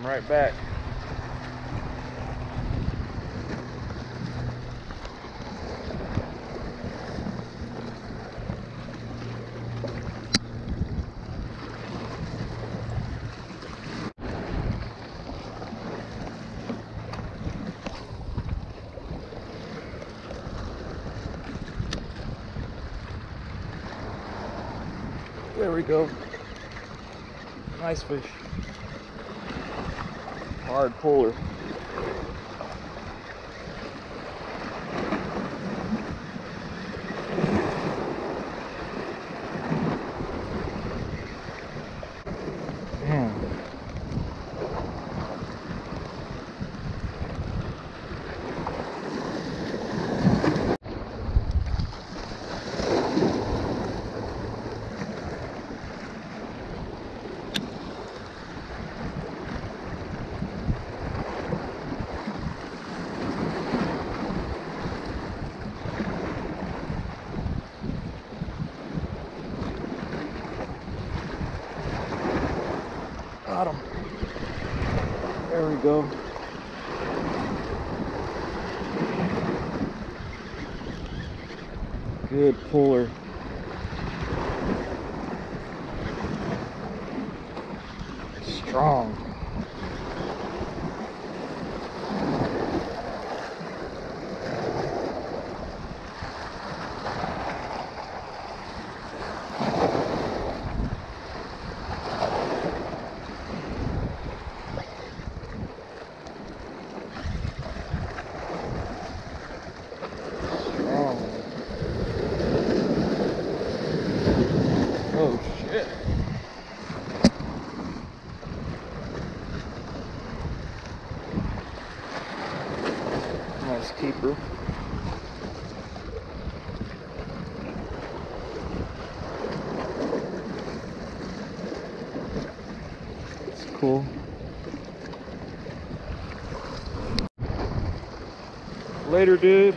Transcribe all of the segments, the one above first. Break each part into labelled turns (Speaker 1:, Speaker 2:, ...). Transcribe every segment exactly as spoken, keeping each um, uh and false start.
Speaker 1: right back. There we go. Nice fish. Hard puller. Man. Got him. There we go. Good puller. Strong. Oh shit. Nice keeper. It's cool. Later, dude.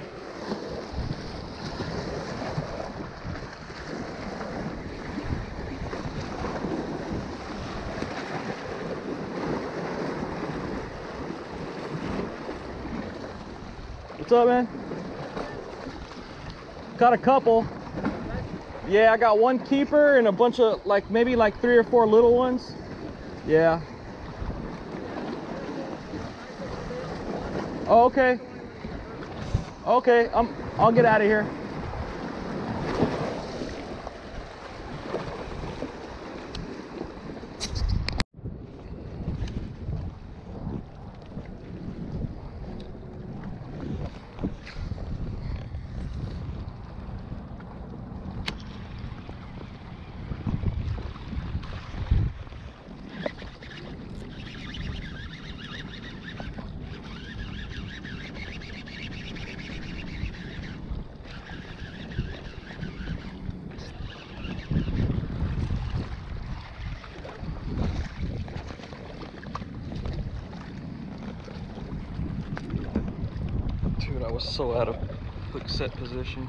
Speaker 1: What's up, man? Got a couple. Yeah, I got one keeper and a bunch of like maybe like three or four little ones. Yeah. Oh, okay. Okay, um, I'll get out of here. Dude, I was so out of hook set position.